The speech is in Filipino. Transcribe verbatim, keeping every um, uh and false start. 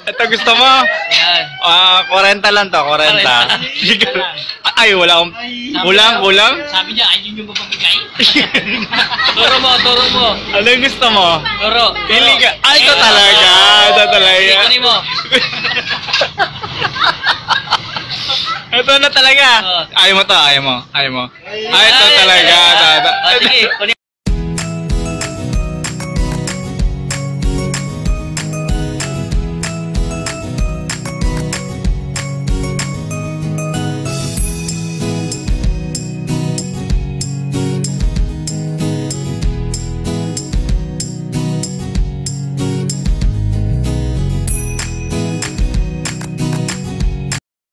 Ito gusto mo? Yan. Ah, forty lang to, forty. forty lang. Ay, wala akong... Kulang, kulang? Sabi niya, ayun yung mapapigay. Turo mo, turo mo. Ano yung gusto mo? Turo. Pili ka. Ay, ito talaga. Ito talaga. Ikunin mo. Ito na talaga. Ayaw mo to, ayaw mo. Ayaw mo. Ay, ito talaga. Oh, sige, kunin